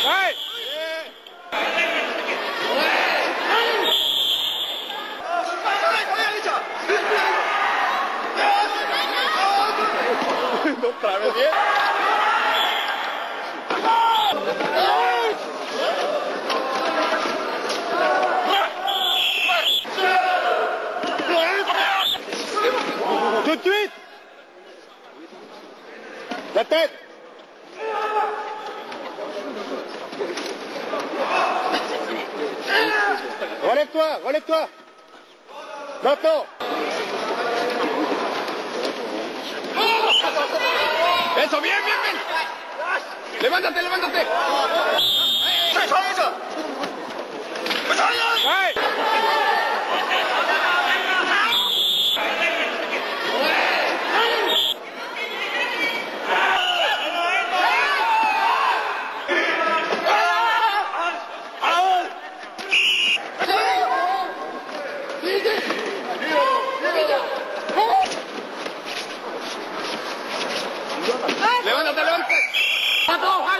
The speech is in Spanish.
¡Ay! Otra vez bien. Tout de suite. La tête. Relève-toi, relève-toi. Maintenant. Eso, bien, bien, bien. Levántate, levántate. ¡Ay! Levántate, levántate.